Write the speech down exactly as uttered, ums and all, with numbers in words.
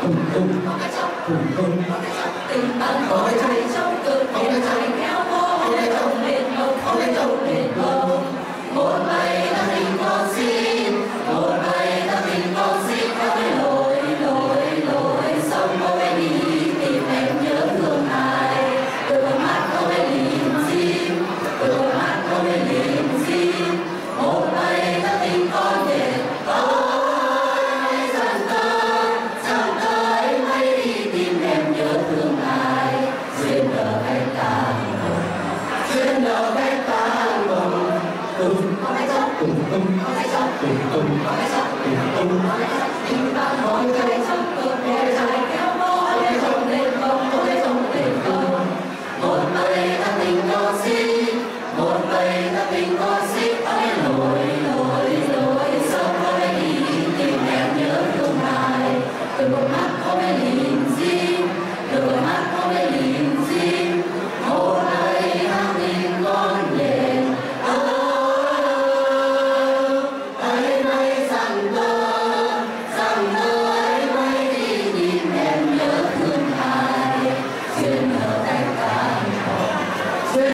tùng tung tùng tung tình bạn có chạy trong cơn biển chạy kéo vô lên trồng lên bông lên trồng lên bông một ngày ta tình con xin một ngày ta tình con xin có cái lối lối lối sông có cái đi tìm em nhớ thương ai đôi con mắt có cái lim dim đôi con mắt có cái lim dim một ngày ta tình con về ôi dần tới dần tới hãy đi tìm em nhớ thương ai duyên nợ hay tàn duyên nợ hay tàn bồng tung tung tung tung tung tung tung tung